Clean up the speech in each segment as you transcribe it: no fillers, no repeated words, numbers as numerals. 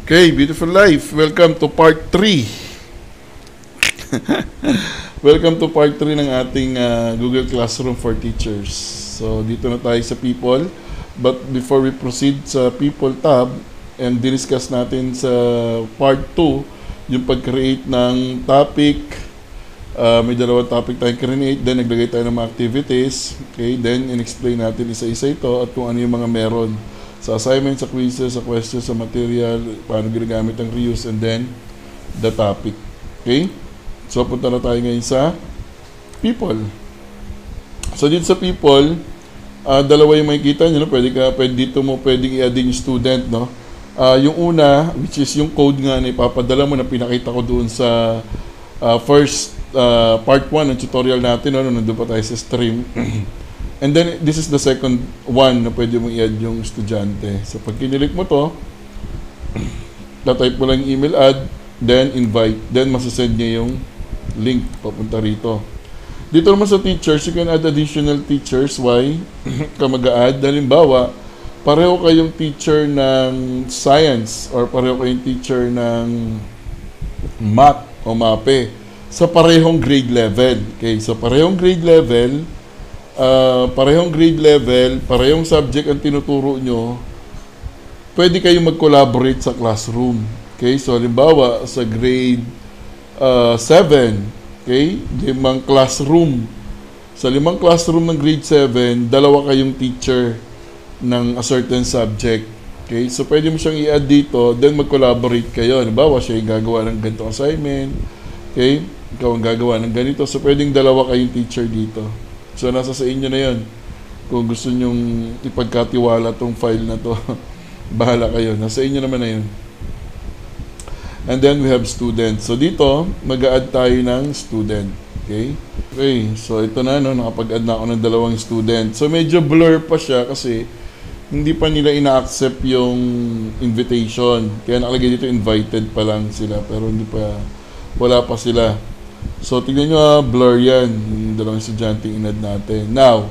Okay, beautiful life. Welcome to part 3. Welcome to part 3 ng ating Google Classroom for Teachers. So, dito na tayo sa people. But before we proceed sa people tab and discuss natin sa part 2, yung pag-create ng topic, may dalawang topic tayong create, then naglagay tayo ng mga activities. Okay, then in-explain natin isa-isa ito at kung ano yung mga meron. Sa assignment, sa quizzes, sa questions, sa material, paano ginagamit ang reuse, and then the topic. Okay? So, punta na tayo ngayon sa people. So, dito sa people, dalawa yung makikita nyo, no? Pwedeng i-add yung student, no? Yung una, which is yung code nga na ipapadala mo na pinakita ko doon sa first part 1 ng tutorial natin, no? Nandun pa tayo sa stream. And then, this is the second one na pwede mong i-add yung estudyante. So, pag kinilik mo to, tatype mo lang yung email add, then invite, then masasend niya yung link papunta rito. Dito naman sa teachers, you can add additional teachers. Why? Ka mag-a-add. Halimbawa, pareho kayong teacher ng science or pareho kayong teacher ng math o MAPE sa parehong grade level. Okay, so parehong grade level, parehong subject ang tinuturo nyo, pwede kayong mag-collaborate sa classroom. Okay, so halimbawa sa grade 7, okay, 5 classroom. Sa 5 classroom ng grade 7, dalawa kayong teacher ng a certain subject. Okay, so pwede mo siyang i-add dito, then mag-collaborate kayo. Halimbawa, siya yung gagawa ng ganitong assignment. Okay, ikaw ang gagawa ng ganito. So pwedeng dalawa kayong teacher dito. So, nasa sa inyo na yun. Kung gusto nyong ipagkatiwala tong file na to, bahala kayo. Nasa inyo naman na yun. And then, we have students. So, dito, mag-a-add tayo ng student. Okay? Okay. So, ito na, no? Nakapag-add na ako ng 2 students. So, medyo blur pa siya kasi hindi pa nila ina-accept yung invitation. Kaya nakalagay dito, invited pa lang sila. Pero wala pa sila. So, tignan nyo, blur yan. Yung 2 estudyante in-add natin. Now,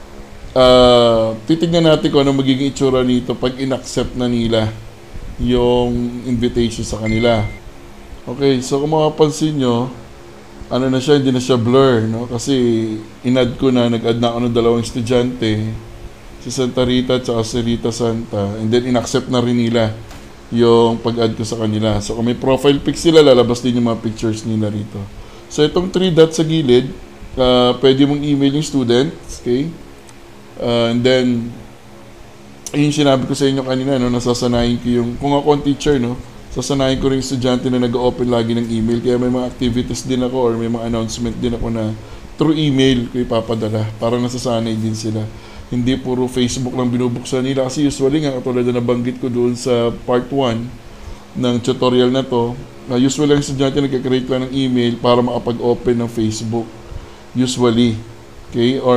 titignan natin kung ano magiging itsura nito pag in-accept na nila yung invitation sa kanila. Okay, so kung makapansin nyo, ano na siya, hindi na siya blur, no? Kasi in-add ko na, nag-add na ako ng 2 estudyante, si Santa Rita at si Rita Santa, and then in-accept na rin nila yung pag-add ko sa kanila. So, kung may profile pic sila, lalabas din yung mga pictures nila rito. So, itong 3 dots sa gilid, pwede mong email yung students, okay? And then, yung sinabi ko sa inyo kanina, no, nasasanayin ko yung, kung ako ang teacher, no, sasanayin ko rin yung estudyante na nag-open lagi ng email, kaya may mga activities din ako or may mga announcement din ako na through email ko ipapadala, para nasasanay din sila. Hindi puro Facebook lang binubuksan nila, kasi usually nga, katulad na nabanggit ko doon sa part 1 ng tutorial na to, usually ang estudyante nagka-create lang ng email para makapag-open ng Facebook. Usually. Okay? Or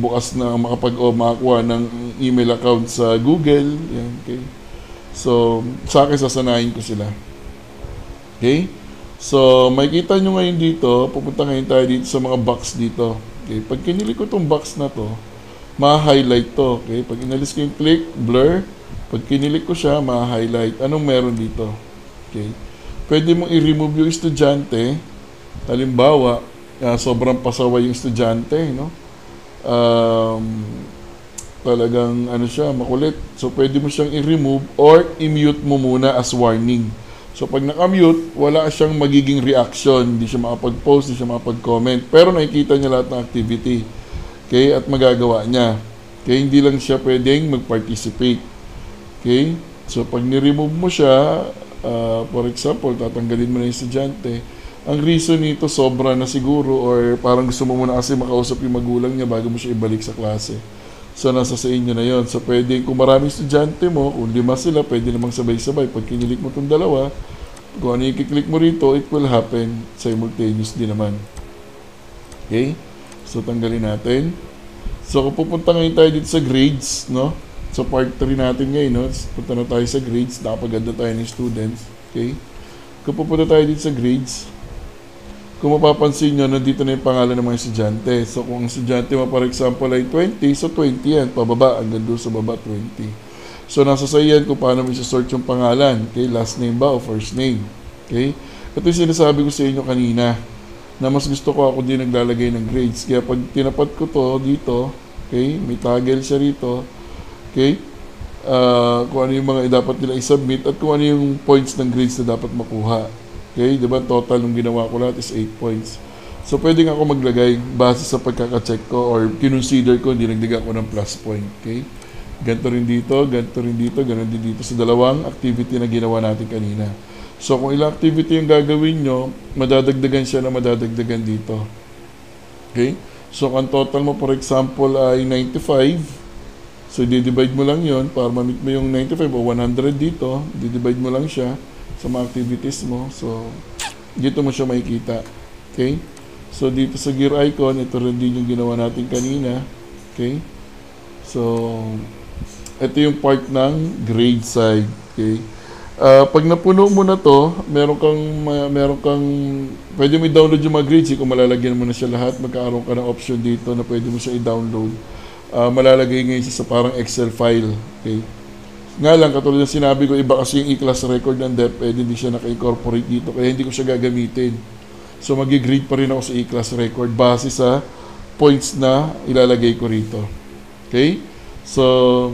makakuha ng email account sa Google. Yan, okay? So, sa akin sasanayin ko sila. Okay? So, makikita nyo ngayon dito, pupunta ngayon tayo dito sa mga box dito. Okay? Pag kinilik ko itong box na to, ma-highlight to. Okay? Pag inalis ko yung click, blur. Pag kinilik ko siya, ma-highlight. Anong meron dito? Okay? Pwede mong i-remove yung estudyante. Halimbawa, sobrang pasaway yung estudyante, no? Talagang makulit. So, pwede mo siyang i-remove or i-mute mo muna as warning. So, pag naka-mute, wala siyang magiging reaction. Hindi siya makapag-post, hindi siya makapag-comment. Pero nakikita niya lahat ng activity. Okay? At magagawa niya. Okay? Hindi lang siya pwedeng mag-participate. Okay? So, pag ni-remove mo siya, for example, tatanggalin mo na yung estudyante, ang reason nito sobra na siguro or parang gusto mo muna kasi makausap yung magulang niya bago mo siya ibalik sa klase. So, nasa sa inyo na yon. So, pwede, kung maraming estudyante mo, kung 5 sila, pwede namang sabay-sabay. Pag kinilik mo itong 2, kung ano yung kiklik mo rito, it will happen simultaneously naman. Okay? So, tanggalin natin. So, kung pupunta ngayon tayo dito sa grades, no? So, part 3 natin ngayon, no? Punta na tayo sa grades. Nakapaganda tayo ng students. Okay? Kung pupunta tayo dito sa grades, kung mapapansin nyo, nandito na yung pangalan ng mga estudyante. So, kung ang estudyante mo, for example, ay 20, so 20 yan. Pababa, hanggang doon sa baba, 20. So, nasa sa yan kung paano mo isa-sort yung pangalan. Okay, last name ba o first name? Okay? Ito yung sinasabi ko sa inyo kanina na mas gusto ko ako din naglalagay ng grades. Kaya pag tinapat ko to dito, okay, may toggle siya rito, okay, kung ano yung mga dapat nila i-submit at kung ano yung points ng grades na dapat makuha. Okay, di ba? Total ng ginawa ko lahat is 8 points. So, pwede nga ako maglagay base sa pagkaka-check ko or kinonsider ko, dinagdagan ko ng plus point. Okay? Ganito rin dito, ganun din dito sa dalawang activity na ginawa natin kanina. So, kung ilang activity yung gagawin nyo, madadagdagan siya na madadagdagan dito. Okay? So, ang total mo, for example, ay 95. So, di-divide mo lang yon para ma-meet mo yung 95 o 100 dito. Di-divide mo lang siya sa mga activities mo. So, dito mo siya makikita. Okay? So, dito sa gear icon, ito rin din yung ginawa natin kanina. Okay? So, ito yung part ng grade side. Okay? Pag napuno mo na to, meron kang, pwede mo i-download yung mga grades. Kung malalagyan mo na siya lahat, magkakaroon ka ng option dito na pwede mo siya i-download. Malalagay ngayon siya sa parang Excel file. Okay? Nga lang, katulad ng sinabi ko, iba kasi yung e-class record ng DepEd, hindi siya naka-incorporate dito, kaya hindi ko siya gagamitin. So, mag-grade pa rin ako sa e-class record base sa points na ilalagay ko rito. Okay? So,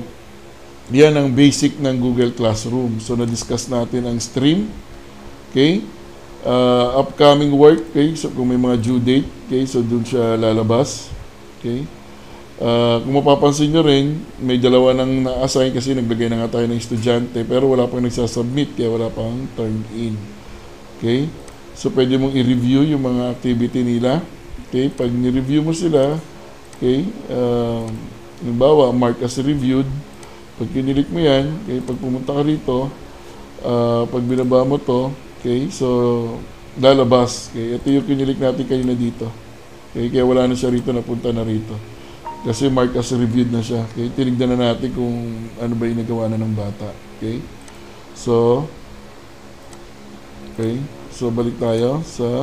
yan ang basic ng Google Classroom. So, na-discuss natin ang stream. Okay? Upcoming work. Okay? So, kung may mga due date. Okay? So, dun siya lalabas. Okay? Kung mapapansin nyo rin, may dalawa nang na-assign kasi naglagay na nga tayo ng estudyante pero wala pang nagsasubmit kaya wala pang turn in. Okay? So, pwede mong i-review yung mga activity nila. Okay? Pag ni-review mo sila, okay, halimbawa, mark as reviewed. Pag kinilik mo yan, okay, pag pumunta ka rito, pag binaba mo to, okay, so, lalabas. Okay? Ito yung kinilik natin kanina dito. Okay? Kaya wala na siya rito, napunta na rito. Kasi mark as reviewed na siya. Okay? Tinignan na natin kung ano ba yung nagawa na ng bata. Okay? So, okay. So, balik tayo sa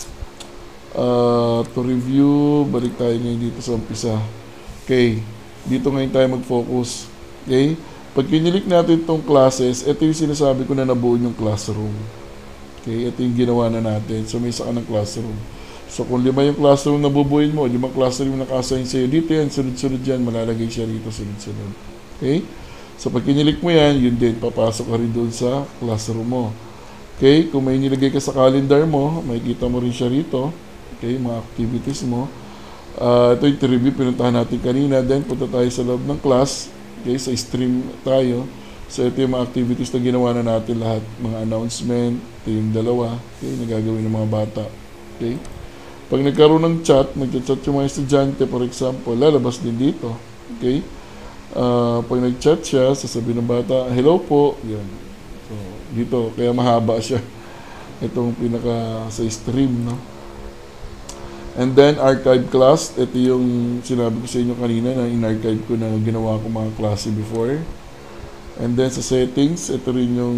to review. Balik tayo ngayon dito sa umpisa. Okay. Dito ngayon tayo mag-focus. Okay. Pag kinilik natin itong classes, ito yung sinasabi ko na nabuo yung classroom. Okay. Ito yung ginawa na natin. So, may isa ka ng classroom. So, kung 5 yung classroom na bubuin mo, 5 classroom na naka-assign sa'yo, dito yan, sunod-sunod yan, malalagay siya rito, sunod-sunod. Okay. So, pag kinilik mo yan, yun din, papasok ka rin doon sa classroom mo. Okay, kung may nilagay ka sa calendar mo, makikita mo rin siya rito. Okay, mga activities mo. Ito yung review, pinuntahan natin kanina. Then, punta tayo sa loob ng class. Okay, sa stream tayo. So, ito yung mga activities na ginawa na natin lahat. Mga announcement, ito yung dalawa. Okay, nagagawin ng mga bata. Okay. Pag nagkaroon ng chat, mag-chat yung mga estudyante, for example, lalabas din dito. Okay. Pag nag-chat siya, sasabihin ng bata, hello po. Yan. So, dito, kaya mahaba siya. Itong pinaka sa stream, no? And then, archive class. Ito yung sinabi ko sa inyo kanina na in-archive ko na ginawa ko mga klase before. And then, sa settings, ito rin yung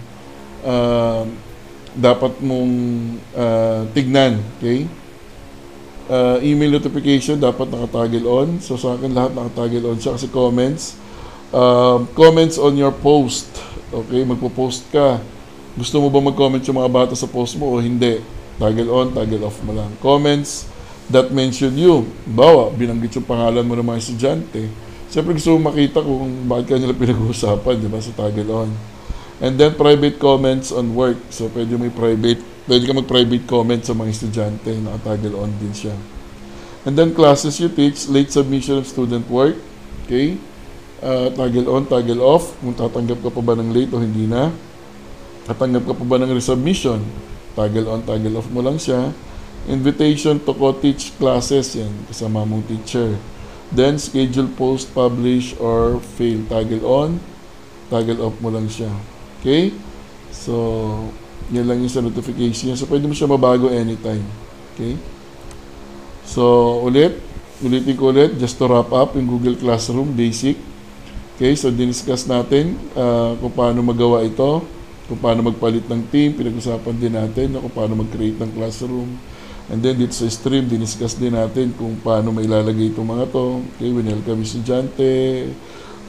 dapat mong tignan. Okay? Email notification, dapat nakatoggle on. So, sa akin, lahat nakatoggle on siya kasi comments. Comments on your post. Okay, magpo-post ka. Gusto mo ba mag-comment yung mga bata sa post mo o hindi? Toggle on, toggle off mo lang. Comments that mention you. Bawa, binanggit yung pangalan mo ng mga estudyante. Siyempre gusto mo makita kung bakit ka nila pinag-uusapan, di ba? So, toggle on. And then, private comments on work. So, pwede ka mag-private comment sa mga estudyante. Naka-toggle on din siya. And then, classes you teach, late submission of student work. Okay? Toggle on, toggle off. Kung tatanggap ka pa ba ng late o hindi na. Tatanggap ka pa ba ng resubmission. Toggle on, toggle off mo lang siya. Invitation to co-teach classes. Yan, kasama mong teacher. Then, schedule, post, publish, or fail. Toggle on, toggle off mo lang siya. Okay? So, yan lang yung sa notification. So, pwede mo siya mabago anytime. Okay? So, ulitin ko ulit, just to wrap up yung Google Classroom, basic. Okay, so diniscuss natin kung paano magawa ito, kung paano magpalit ng team, pinag-usapan din natin kung paano mag-create ng classroom. And then dito sa stream, diniscuss din natin kung paano mailalagay itong mga to. Okay, winelcome estudyante,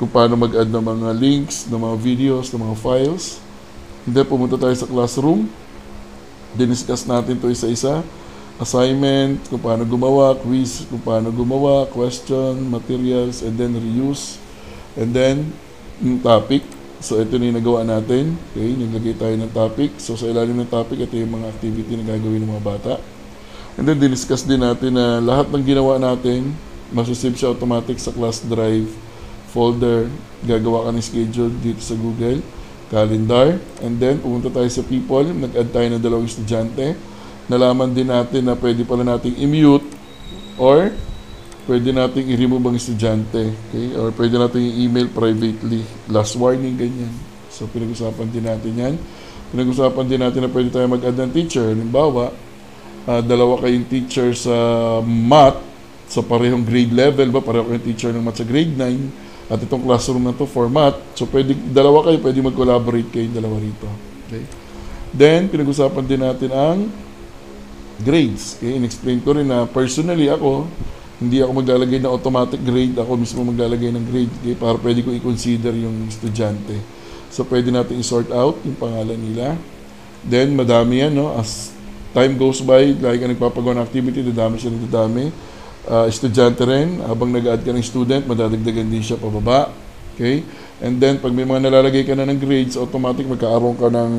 kung paano mag-add ng mga links, ng mga videos, ng mga files. And then pumunta tayo sa classroom. Diniscuss natin to isa-isa. Assignment, kung paano gumawa, quiz, kung paano gumawa, question, materials, and then reuse. And then, yung topic. So, ito na yung nagawa natin. Okay, naglagay tayo ng topic. So, sa ilalim ng topic, ito yung mga activity na gagawin ng mga bata. And then, diniscuss din natin na lahat ng ginawa natin, masasave siya automatic sa class drive folder. Gagawa ka ng schedule dito sa Google Calendar. And then, pumunta tayo sa people. Nag-add tayo ng 2 estudyante. Nalaman din natin na pwede pala nating i-mute or pwede nating i-remove ang estudyante. Okay? Or pwede nating i-email privately. Last warning, ganyan. So, pinag-usapan din natin yan. Pinag-usapan din natin na pwede tayo mag-add ng teacher. Halimbawa, 2 kayong teacher sa math, sa parehong grade level ba? Pareho kayong teacher ng math sa grade 9. At itong classroom na to for math. So, pwede, 2 kayo, pwede mag-collaborate kayong 2 rito. Okay? Then, pinag-usapan din natin ang grades. Okay? In-explain ko rin na personally ako, hindi ako maglalagay ng automatic grade. Ako mismo maglalagay ng grade. Okay? Para pwede ko i-consider yung estudyante. So, pwede natin i-sort out yung pangalan nila. Then, madami yan, no? As time goes by, lagi ka nagpapagawa ng activity, dadami siya ng dadami. Estudyante rin, habang nag-add ka ng student, madadagdagan din siya pababa. Okay? And then, pag may mga nalalagay ka na ng grades, automatic magkaaroon ka ng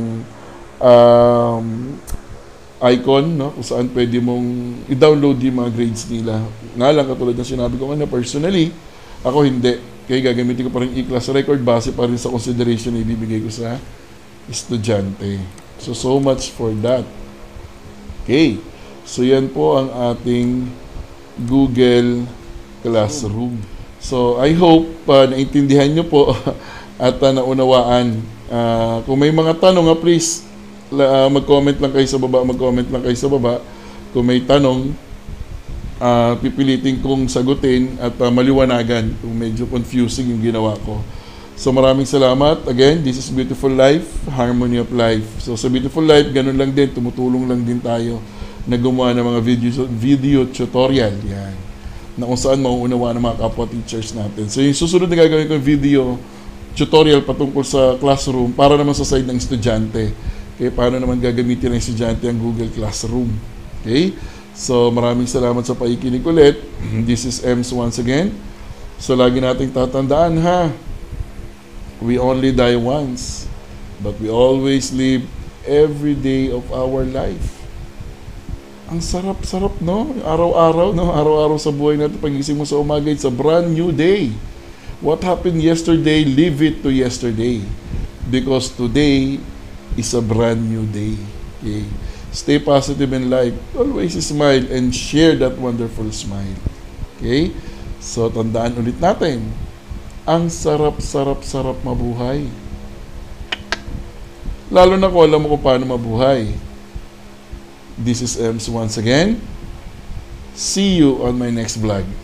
icon, no? Kung saan pwede mong i-download yung mga grades nila. Nga lang, katulad ng sinabi ko kanina, personally, ako hindi. Okay, gagamitin ko pa rin e-class record base pa rin sa consideration na ibibigay ko sa estudyante. So much for that. Okay. So, yan po ang ating Google Classroom. So, I hope naintindihan nyo po at naunawaan. Kung may mga tanong, please, mag-comment lang kayo sa baba. Mag-comment lang kayo sa baba. Kung may tanong, pipilitin kong sagutin at maliwanagan kung medyo confusing yung ginawa ko. So, maraming salamat. Again, this is Beautiful Life, Harmony of Life. So, sa Beautiful Life, ganun lang din. Tumutulong lang din tayo na gumawa ng mga video tutorial. Yan. Na kung saan mauunawaan ng mga kapwa teachers natin. So, yung susunod na gagawin ko yung video tutorial patungkol sa classroom para naman sa side ng estudyante. Okay, paano naman gagamitin ng estudyante ang Google Classroom. Okay? So, maraming salamat sa paikinig ulit. This is Ems once again. So, lagi nating tatandaan, ha? We only die once, but we always live every day of our life. Ang sarap-sarap, no? Araw-araw, no? Araw-araw sa buhay natin, pagising mo sa umaga, it's a brand new day. What happened yesterday, leave it to yesterday. Because today is a brand new day. Okay? Stay positive in life. Always smile and share that wonderful smile. Okay? So, tandaan ulit natin. Ang sarap-sarap-sarap mabuhay. Lalo na kung alam mo kung paano mabuhay. This is Ems once again. See you on my next vlog.